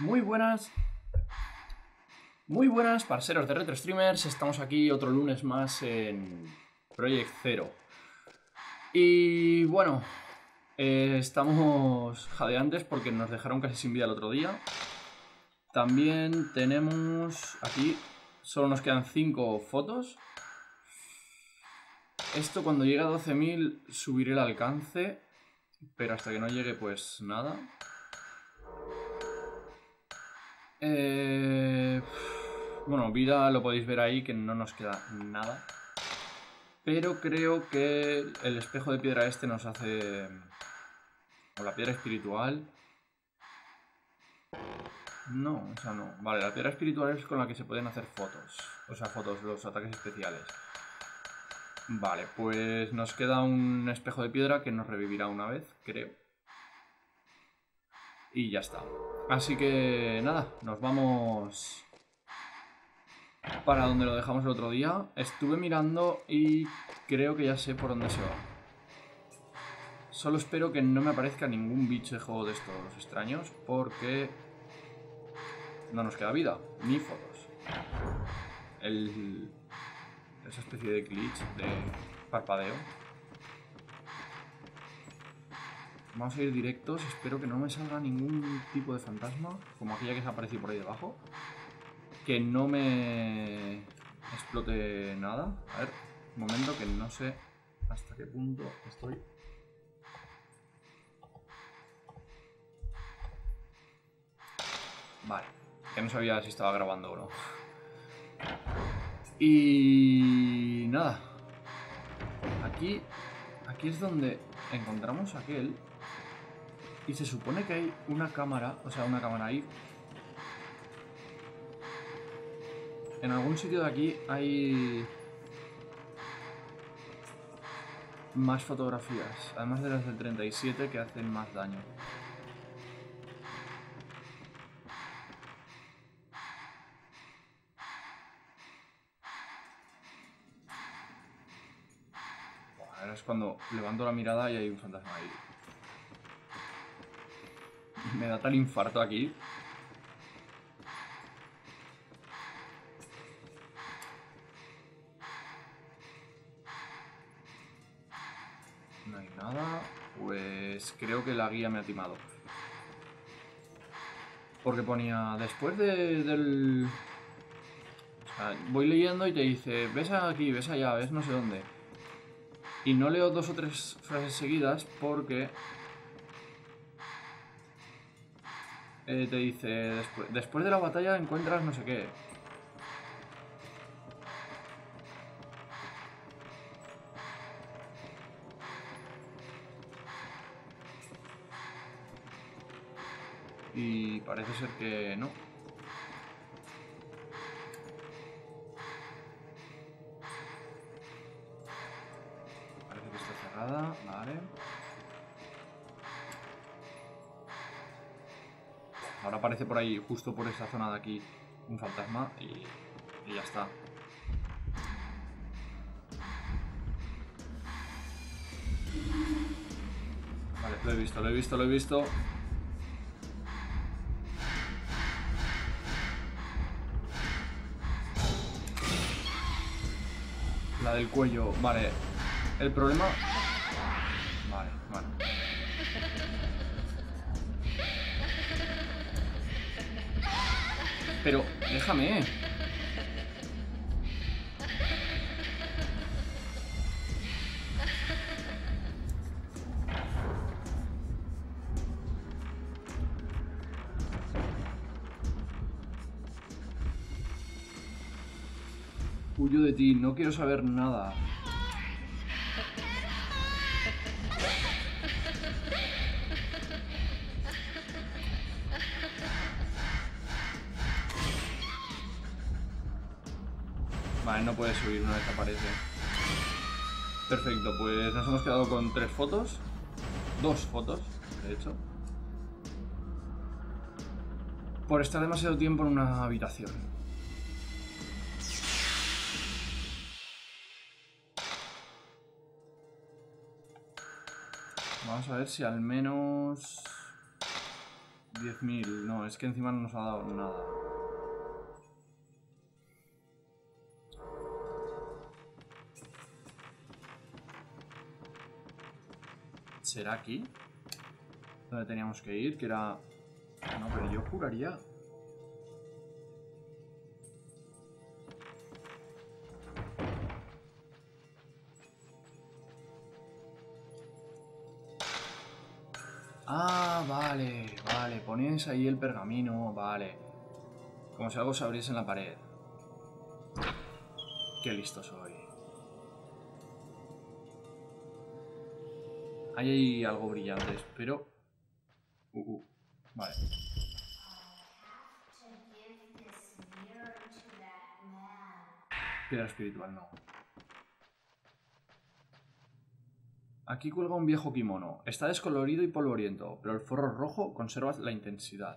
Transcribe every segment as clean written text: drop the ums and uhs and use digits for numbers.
Muy buenas, parceros de Retro Streamers. Estamos aquí otro lunes más en Project Zero. Y bueno, estamos jadeantes porque nos dejaron casi sin vida el otro día. También tenemos aquí, solo nos quedan 5 fotos. Esto cuando llegue a 12.000 subiré el alcance, pero hasta que no llegue pues nada. Bueno, vida lo podéis ver ahí, que no nos queda nada. Pero creo que el espejo de piedra este nos hace... O la piedra espiritual... No, esa no. Vale, la piedra espiritual es con la que se pueden hacer fotos. O sea, fotos, los ataques especiales. Vale, pues nos queda un espejo de piedra que nos revivirá una vez, creo. Y ya está. Así que nada, nos vamos para donde lo dejamos el otro día. Estuve mirando y creo que ya sé por dónde se va. Solo espero que no me aparezca ningún bicho de juego de estos extraños, porque no nos queda vida, ni fotos. Esa especie de glitch de parpadeo. Vamos a ir directos, espero que no me salga ningún tipo de fantasma, como aquella que se ha aparecido por ahí debajo. Que no me explote nada. A ver, un momento, que no sé hasta qué punto estoy. Vale, que no sabía si estaba grabando o no. Y nada, aquí es donde encontramos aquel. Y se supone que hay una cámara, o sea, una cámara ahí. En algún sitio de aquí hay más fotografías, además de las del 37 que hacen más daño. Ahora es cuando levanto la mirada y hay un fantasma ahí. Me da tal infarto aquí. No hay nada. Pues creo que la guía me ha timado. Porque ponía, después del... O sea, voy leyendo y te dice, ves aquí, ves allá, ves no sé dónde. Y no leo 2 o 3 frases seguidas porque... te dice, después de la batalla encuentras no sé qué. Y parece ser que no. Parece que está cerrada, vale. Ahora aparece por ahí, justo por esa zona de aquí, un fantasma y ya está. Vale, lo he visto, lo he visto, lo he visto. La del cuello, vale. El problema... Vale, vale. Pero, déjame. Huyo de ti, no quiero saber nada. Vale, no puede subir una vez aparece. Perfecto, pues nos hemos quedado con 3 fotos. 2 fotos, de hecho. Por estar demasiado tiempo en una habitación. Vamos a ver si al menos... 10.000. No, es que encima no nos ha dado nada. ¿Será aquí? Donde teníamos que ir, que era... No, pero yo juraría... Ah, vale, vale. Ponéis ahí el pergamino, vale. Como si algo se abriese en la pared. Qué listo soy. Ahí hay algo brillante, pero... Vale. Piedra espiritual, no. Aquí cuelga un viejo kimono. Está descolorido y polvoriento, pero el forro rojo conserva la intensidad.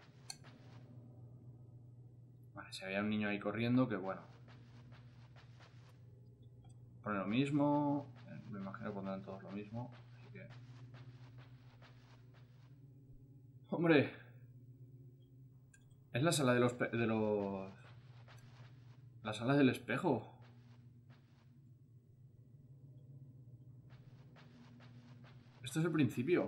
Vale, si había un niño ahí corriendo, que bueno. Pone lo mismo. Me imagino que pondrán todos lo mismo. Así que... ¡Hombre! Es la sala de los... La sala del espejo. Esto es el principio.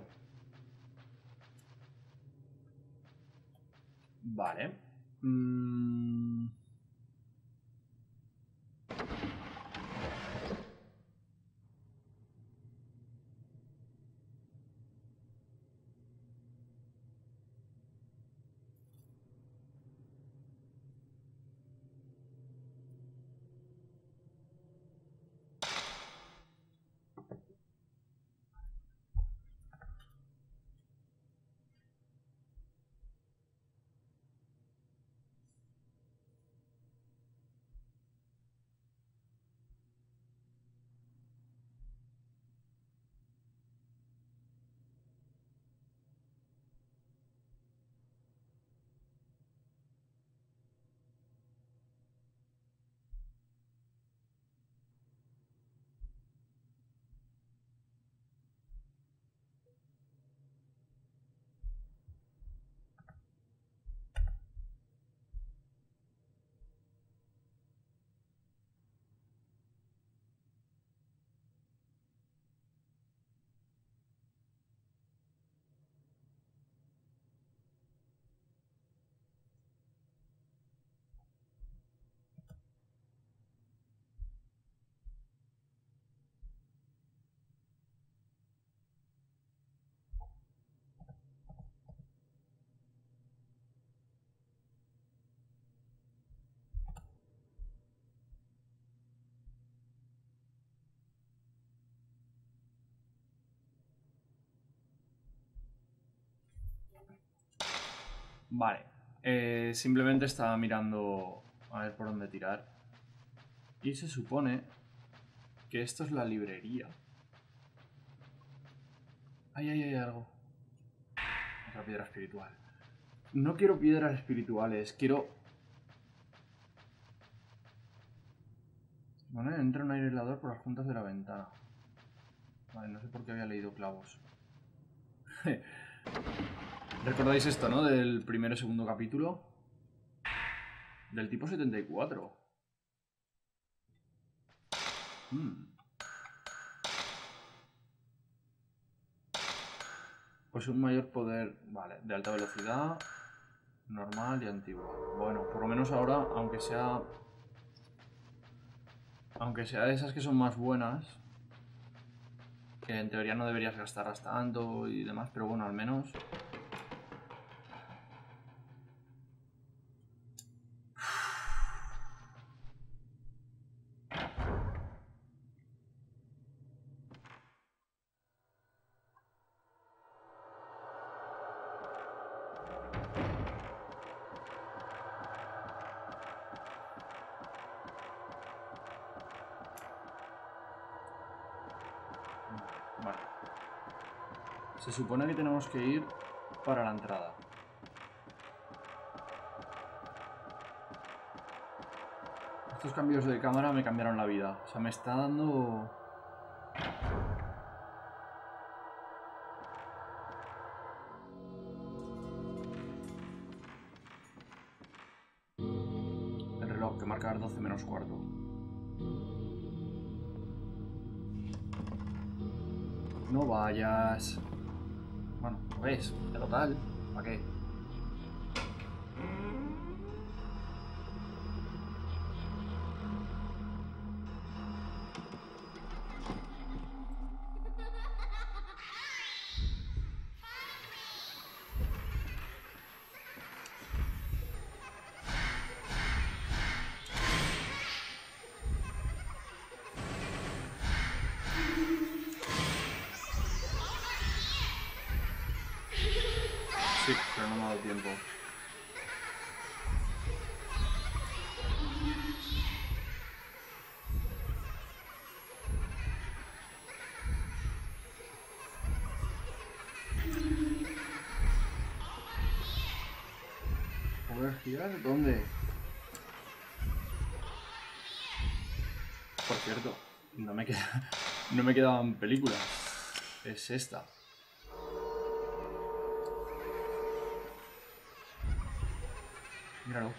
Vale. Vale. Simplemente estaba mirando a ver por dónde tirar. Y se supone que esto es la librería. Ahí hay algo. Otra piedra espiritual. No quiero piedras espirituales, quiero... Bueno, entra un aislador por las juntas de la ventana. Vale, no sé por qué había leído clavos. ¿Recordáis esto, no? Del primero y segundo capítulo. Del tipo 74. Pues un mayor poder, vale, de alta velocidad, normal y antigua. Bueno, por lo menos ahora, aunque sea de esas que son más buenas, que en teoría no deberías gastarlas tanto y demás, pero bueno, al menos... Vale. Se supone que tenemos que ir para la entrada. Estos cambios de cámara me cambiaron la vida. O sea, me está dando... marcar 12 menos cuarto. No vayas. Bueno, lo ves, de total. ¿Para qué? Sí, pero no me ha dado tiempo. ¿Poder girar? ¿Dónde? Por cierto, no me quedaban películas. Es esta. Míralo.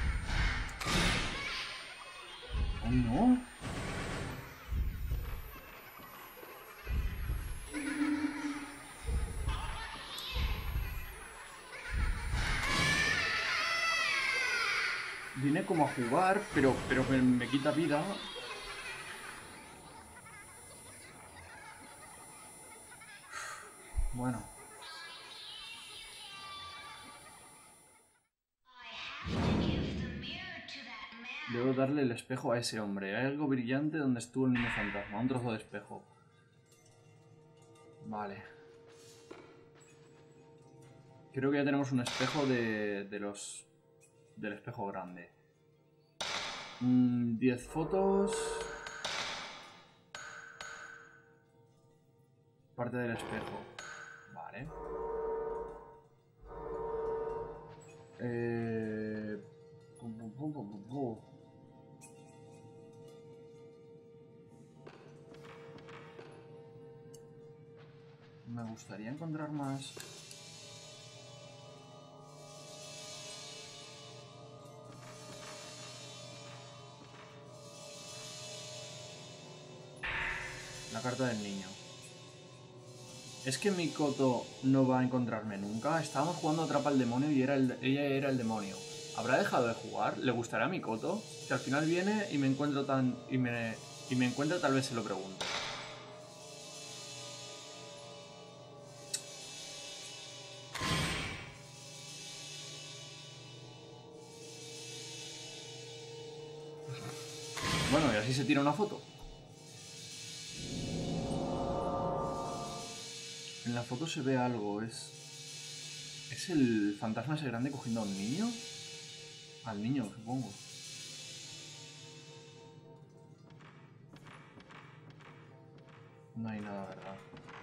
¡Oh, no! Vine como a jugar, pero me quita vida. Bueno. Debo darle el espejo a ese hombre. Hay algo brillante donde estuvo el niño fantasma. Un trozo de espejo. Vale. Creo que ya tenemos un espejo del espejo grande. 10 fotos. Parte del espejo. Vale. Me gustaría encontrar más. La carta del niño. Es que Mikoto no va a encontrarme nunca. Estábamos jugando a Atrapa al Demonio y ella era el demonio. ¿Habrá dejado de jugar? ¿Le gustará a Mikoto? Que al final viene y me encuentro y me encuentra, tal vez se lo pregunto. Bueno, y así se tira una foto. En la foto se ve algo, ¿Es el fantasma ese grande cogiendo a un niño? Al niño, supongo. No hay nada, ¿verdad?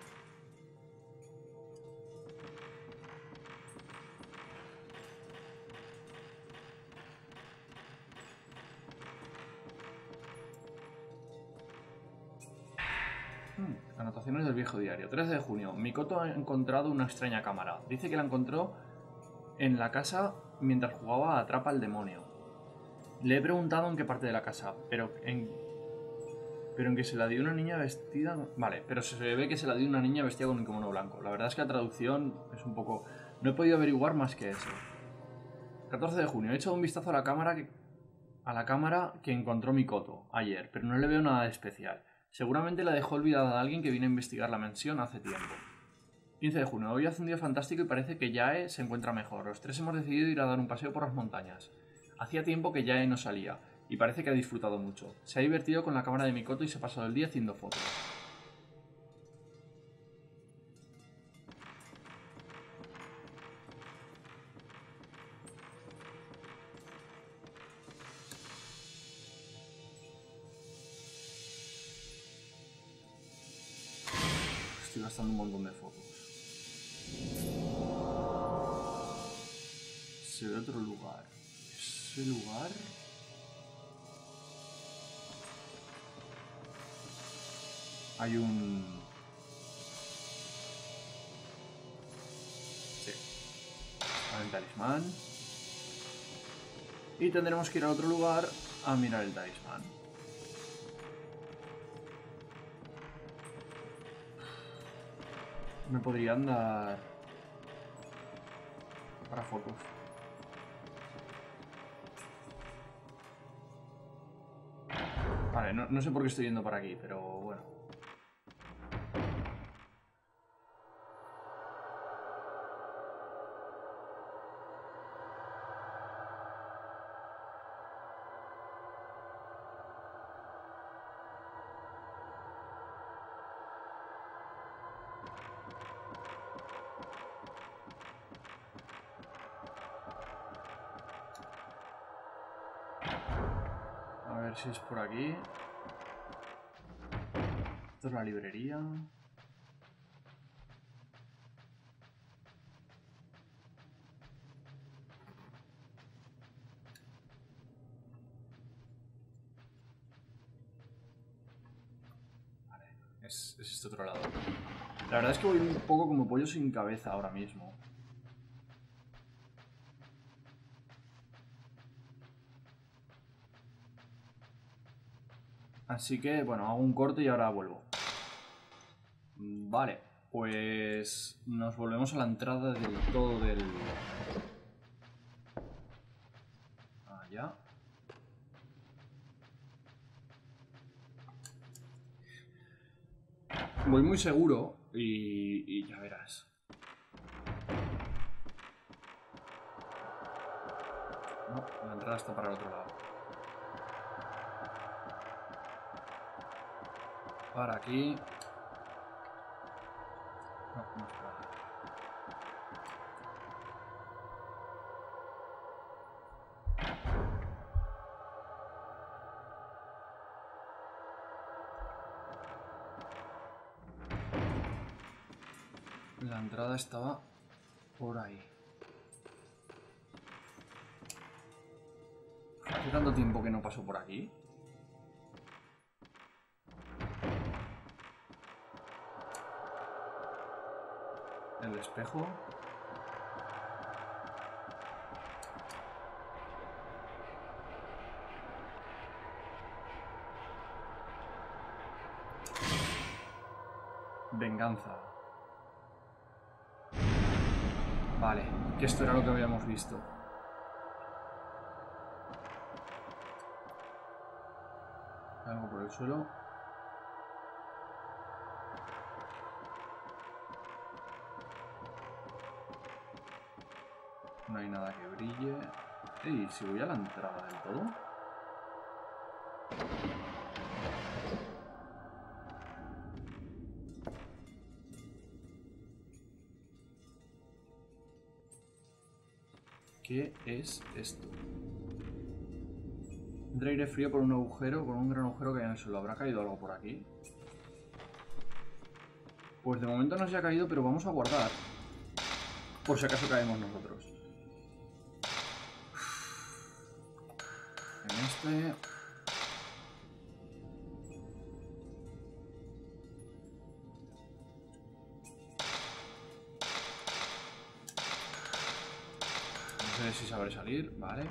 Anotaciones del viejo diario. 13 de junio. Mikoto ha encontrado una extraña cámara. Dice que la encontró en la casa mientras jugaba a Atrapa al Demonio. Le he preguntado en qué parte de la casa, pero en que se la dio una niña vestida... Vale, pero se ve que se la dio una niña vestida con un kimono blanco. La verdad es que la traducción es un poco... No he podido averiguar más que eso. 14 de junio. He echado un vistazo a la cámara que encontró Mikoto ayer, pero no le veo nada de especial. Seguramente la dejó olvidada a alguien que vino a investigar la mansión hace tiempo. 15 de junio. Hoy hace un día fantástico y parece que Yae se encuentra mejor. Los tres hemos decidido ir a dar un paseo por las montañas. Hacía tiempo que Yae no salía, y parece que ha disfrutado mucho. Se ha divertido con la cámara de Mikoto y se ha pasado el día haciendo fotos. Estoy gastando un montón de fotos. Se ve otro lugar. ¿Ese lugar? Hay un... Sí. Hay un talismán. Y tendremos que ir a otro lugar a mirar el talismán. Me podrían dar para fotos. Vale, no sé por qué estoy yendo para aquí, pero bueno. A ver si es por aquí. Esto es la librería. Vale, es este otro lado. La verdad es que voy un poco como pollo sin cabeza ahora mismo. Así que, bueno, hago un corte y ahora vuelvo. Vale, pues nos volvemos a la entrada del todo del... Allá. Voy muy seguro y ya verás. No, la entrada está para el otro lado. Para aquí. No, no es para aquí. La entrada estaba por ahí. Hace tanto tiempo que no paso por aquí. El espejo. Venganza. Vale, que esto era lo que habíamos visto. Algo por el suelo. No hay nada que brille. Ey, si voy a la entrada del todo. ¿Qué es esto? Entra aire frío por un agujero, por un gran agujero que hay en el suelo. ¿Habrá caído algo por aquí? Pues de momento no se ha caído, pero vamos a guardar. Por si acaso caemos nosotros. En este... No sé si sabré salir, vale.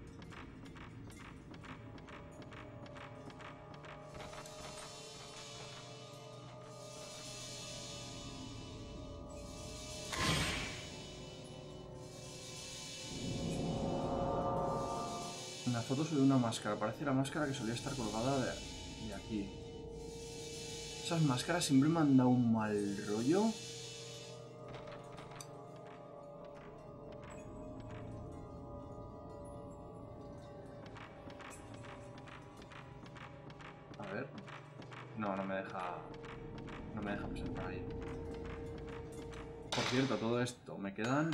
La foto sobre una máscara. Parece la máscara que solía estar colgada de aquí. Esas máscaras siempre me han dado un mal rollo. A ver. No, no me deja... No me deja pasar por ahí. Por cierto, todo esto. Me quedan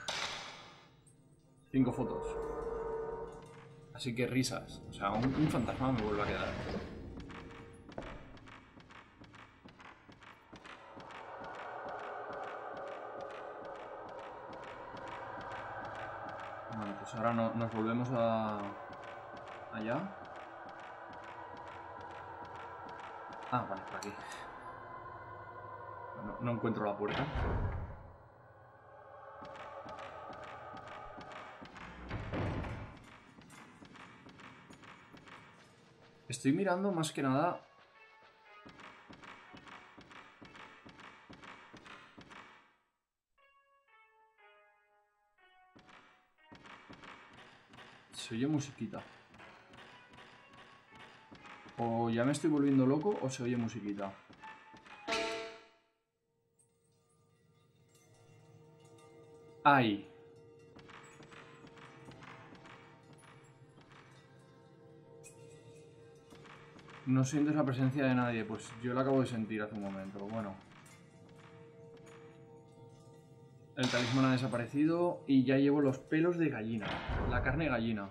5 fotos. Así que risas. O sea, un fantasma me vuelve a quedar. Bueno, pues ahora nos volvemos a... allá. Ah, vale, por aquí. No encuentro la puerta. Estoy mirando más que nada... Se oye musiquita. O ya me estoy volviendo loco o se oye musiquita. Ahí. No sientes la presencia de nadie. Pues yo la acabo de sentir hace un momento. Bueno. El talismán ha desaparecido y ya llevo los pelos de gallina. La carne gallina.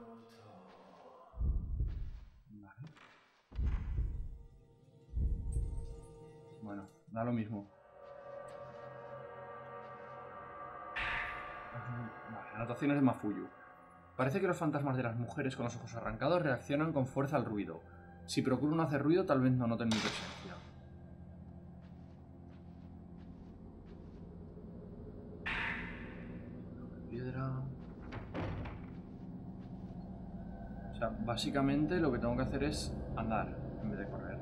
Vale. Bueno, da lo mismo. Vale, anotaciones de Mafuyu. Parece que los fantasmas de las mujeres con los ojos arrancados reaccionan con fuerza al ruido. Si procuro no hacer ruido, tal vez no noten mi presencia. Piedra... O sea, básicamente lo que tengo que hacer es andar en vez de correr.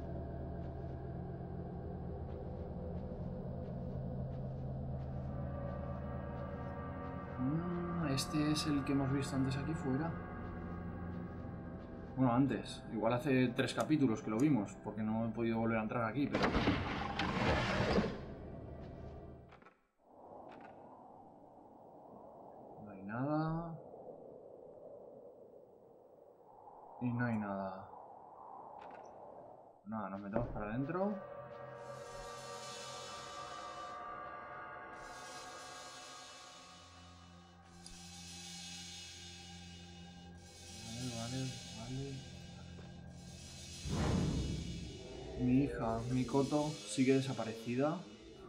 Este es el que hemos visto antes aquí fuera. Bueno, antes. Igual hace 3 capítulos que lo vimos, porque no he podido volver a entrar aquí, pero... No hay nada. Y no hay nada. Nada, nos metemos para adentro. Vale. Mi hija, Mikoto, sigue desaparecida.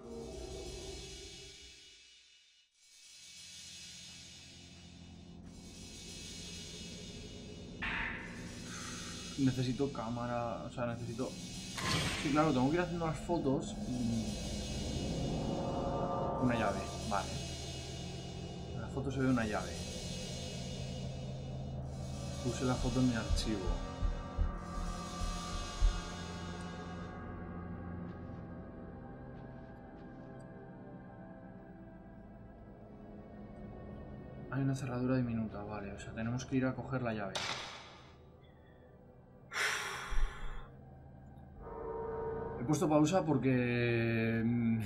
Necesito cámara, o sea, necesito... Sí, claro, tengo que ir haciendo las fotos y... Una llave, vale. En la foto se ve una llave. Puse la foto en mi archivo. Hay una cerradura diminuta, vale, o sea, tenemos que ir a coger la llave. He puesto pausa porque...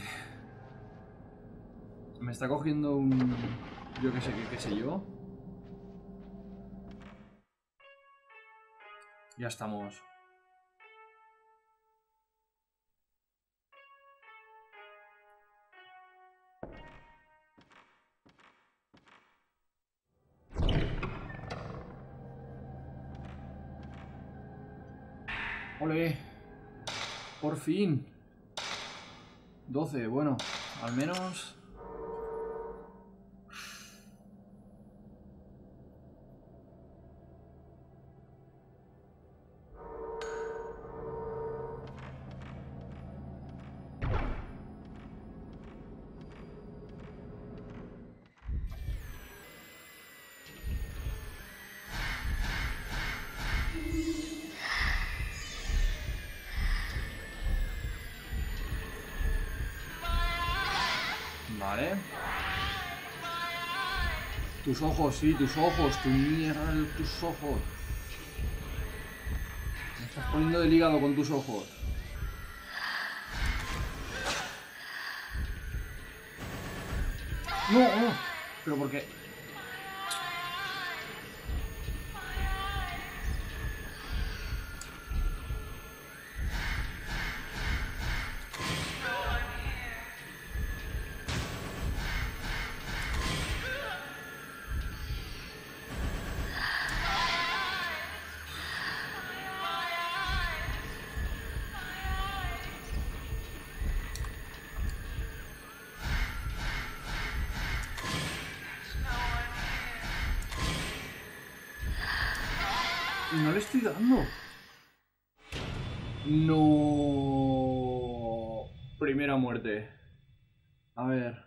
me está cogiendo un... Yo qué sé, qué sé yo. Ya estamos. ¡Ole! ¡Por fin! 12, bueno, al menos... Vale. Tus ojos, sí, tus ojos, tu mierda, tus ojos. Me estás poniendo del hígado con tus ojos. No, no. Pero ¿por qué? No le estoy dando. No. Primera muerte. A ver.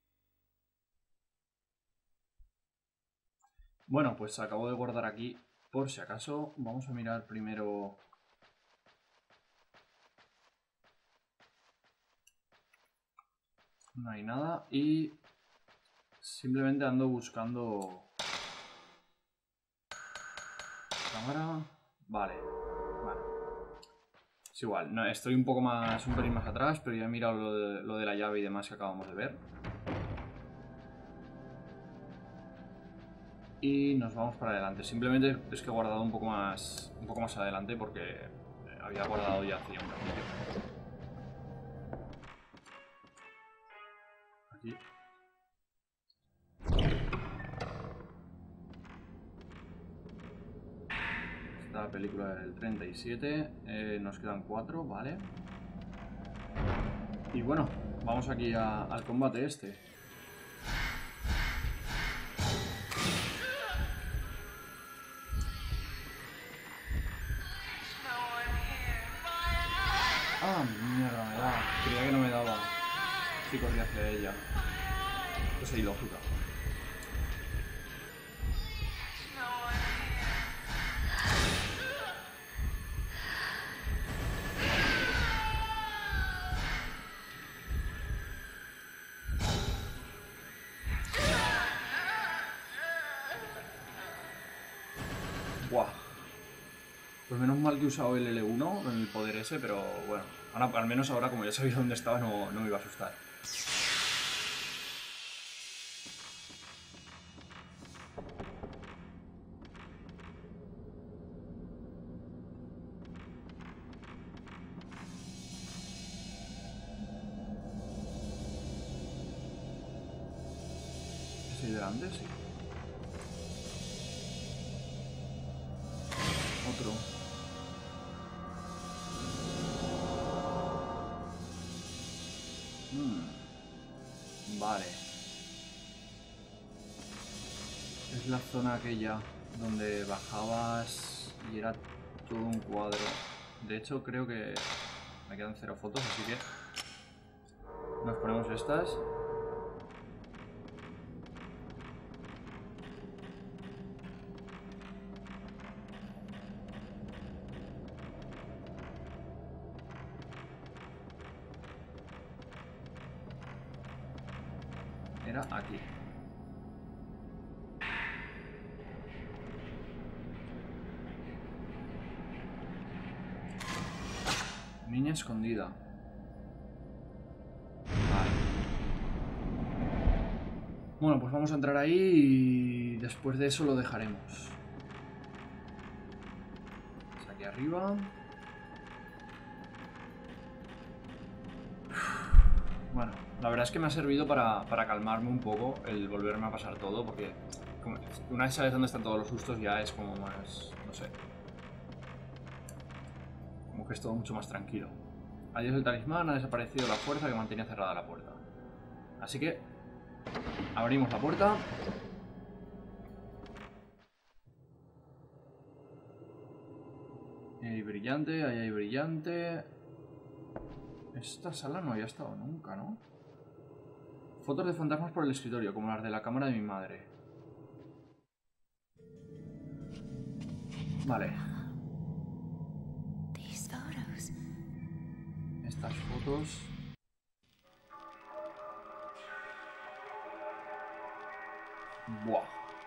Bueno, pues acabo de guardar aquí Por si acaso, vamos a mirar primero... No hay nada y... Simplemente ando buscando... Cámara... Vale. Bueno. Es igual. No, estoy un poco más... Un pelín más atrás, pero ya he mirado lo de la llave y demás que acabamos de ver. Y nos vamos para adelante. Simplemente es que he guardado un poco más adelante porque había guardado ya hacía un ratito. Aquí. Esta película del 37. Nos quedan 4, vale. Y bueno, vamos aquí al combate este. Ah, mierda, me da. Creía que no me daba. Sí, corría hacia ella. Es ilógica. Buah. Pues menos mal que he usado el L1 en el poder ese, pero bueno. Ahora, al menos ahora, como ya sabía dónde estaba, no me iba a asustar. ¿Es ahí delante? Sí. Otro. Vale. Es la zona aquella donde bajabas y era todo un cuadro. De hecho, creo que me quedan 0 fotos, así que nos ponemos estas. Era aquí. Niña escondida. Vale. Bueno, pues vamos a entrar ahí y después de eso lo dejaremos. Es aquí arriba. Bueno, la verdad es que me ha servido para calmarme un poco el volverme a pasar todo, porque una vez sabes dónde están todos los sustos ya es como más, no sé, como que es todo mucho más tranquilo. Adiós el talismán, ha desaparecido la fuerza que mantenía cerrada la puerta. Así que abrimos la puerta. Ahí hay brillante, ahí hay brillante. Esta sala no había estado nunca, ¿no? Fotos de fantasmas por el escritorio, como las de la cámara de mi madre. Vale. Estas fotos. Buah.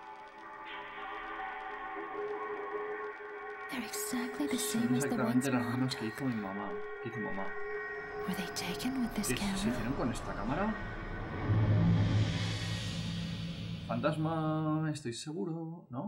Son exactamente las mismas que hizo mi mamá. Que hizo mamá. ¿Qué se hicieron con esta cámara? Fantasma, estoy seguro, ¿no?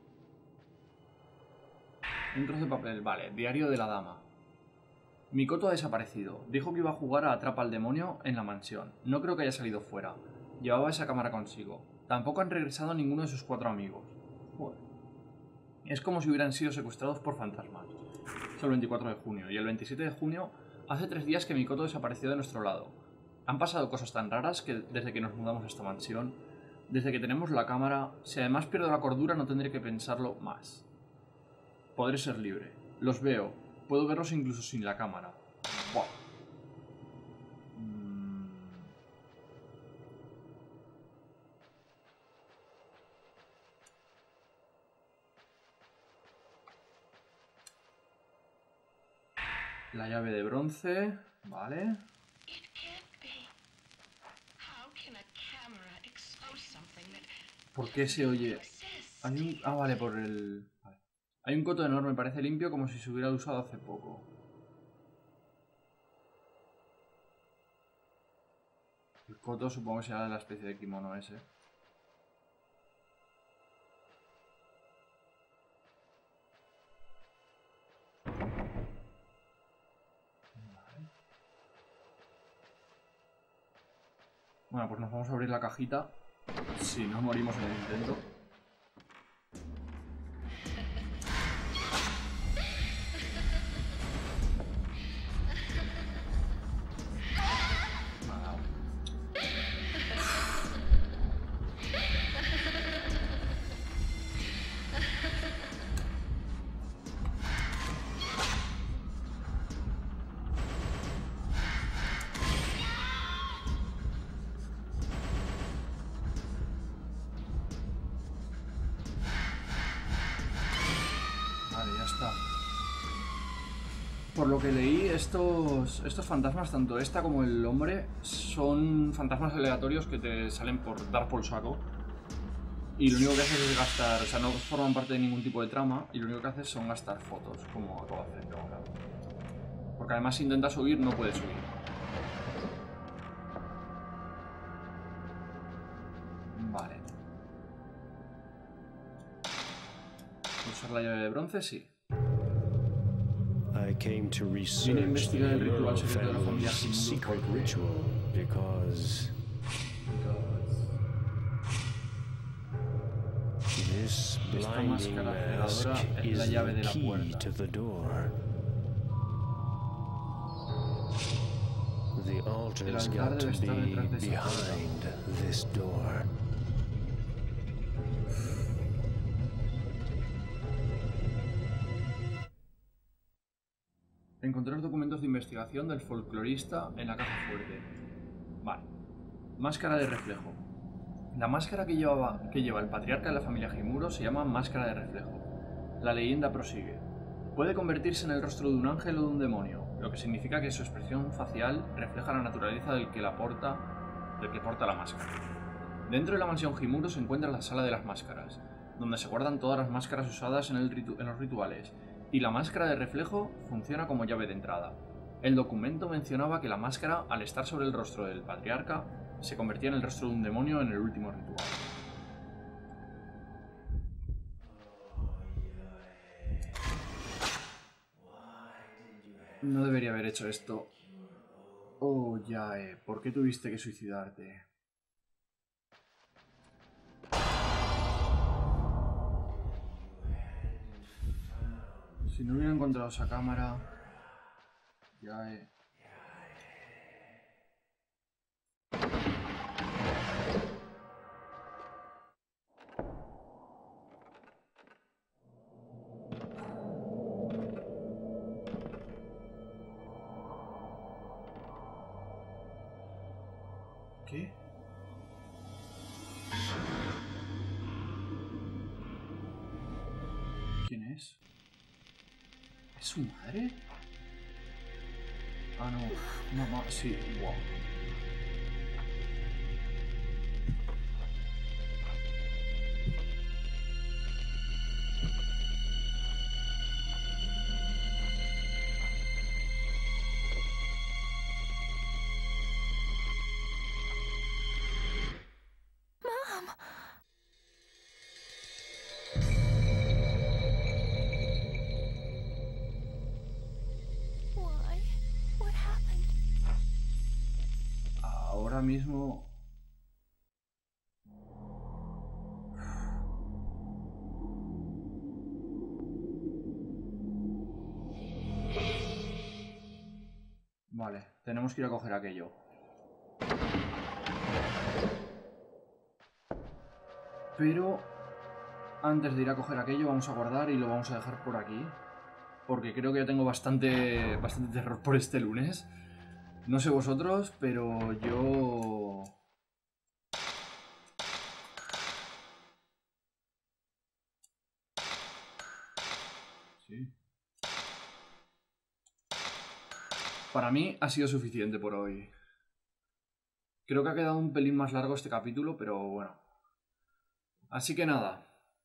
Un trozo de papel, vale. Diario de la dama. Mikoto ha desaparecido. Dijo que iba a jugar a Atrapa al demonio en la mansión. No creo que haya salido fuera. Llevaba esa cámara consigo. Tampoco han regresado ninguno de sus 4 amigos. Joder. Es como si hubieran sido secuestrados por fantasmas. Es el 24 de junio. Y el 27 de junio, hace 3 días que Mikoto desapareció de nuestro lado. Han pasado cosas tan raras que desde que nos mudamos a esta mansión, desde que tenemos la cámara, si además pierdo la cordura no tendré que pensarlo más. Podré ser libre. Los veo. Puedo verlos incluso sin la cámara. Wow. La llave de bronce, vale. ¿Por qué se oye? Hay un... Ah, vale, por el... Vale. Hay un coto enorme, parece limpio como si se hubiera usado hace poco. El coto supongo que será de la especie de kimono ese. Bueno, pues nos vamos a abrir la cajita. Si no morimos en el intento. Vale, ya está. Por lo que leí, estos fantasmas, tanto esta como el hombre, son fantasmas aleatorios que te salen por dar por saco. Y lo único que haces es gastar, o sea, no forman parte de ningún tipo de trama, y lo único que haces son gastar fotos, como acabo de hacer yo ahora. Porque además si intentas subir, no puedes subir. Vale. Usar la llave de bronce, sí. Vine a investigar el ritual secreto de la familia Himuro because esta máscara cegadora es la llave de la puerta. El altar debe estar detrás de esa puerta. Encontrar documentos de investigación del folclorista en la caja fuerte. Vale. Máscara de reflejo. La máscara que lleva el patriarca de la familia Himuro se llama máscara de reflejo. La leyenda prosigue. Puede convertirse en el rostro de un ángel o de un demonio, lo que significa que su expresión facial refleja la naturaleza del que porta la máscara. Dentro de la mansión Himuro se encuentra la sala de las máscaras, donde se guardan todas las máscaras usadas en los rituales, y la máscara de reflejo funciona como llave de entrada. El documento mencionaba que la máscara, al estar sobre el rostro del patriarca, se convertía en el rostro de un demonio en el último ritual. No debería haber hecho esto. Oh, Yae, ¿por qué tuviste que suicidarte? Si no hubiera encontrado esa cámara... Yae... ¿Qué? ¿Quién es? ¿Es su madre? Ah, no. Mamá, sí, wow. Ahora mismo... Vale, tenemos que ir a coger aquello. Pero... antes de ir a coger aquello vamos a guardar y lo vamos a dejar por aquí. Porque creo que ya tengo bastante terror por este lunes. No sé vosotros, pero yo... Sí. para mí ha sido suficiente por hoy. Creo que ha quedado un pelín más largo este capítulo, pero bueno. Así que nada.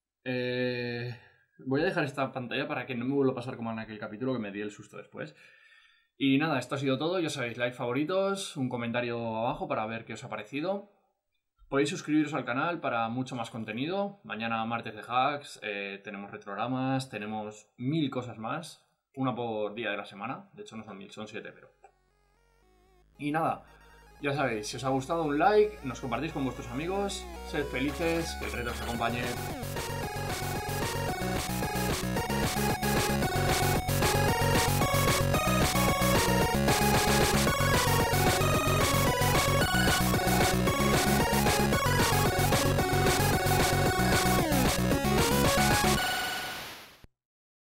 Voy a dejar esta pantalla para que no me vuelva a pasar como en aquel capítulo que me di el susto después. Y nada, esto ha sido todo. Ya sabéis, like, favoritos, un comentario abajo para ver qué os ha parecido. Podéis suscribiros al canal para mucho más contenido. Mañana, martes de hacks, tenemos retrogramas, tenemos 1000 cosas más. Una por día de la semana. De hecho no son 1000, son 7, pero... Y nada, ya sabéis, si os ha gustado un like, nos compartís con vuestros amigos. Sed felices, que el reto os acompañe.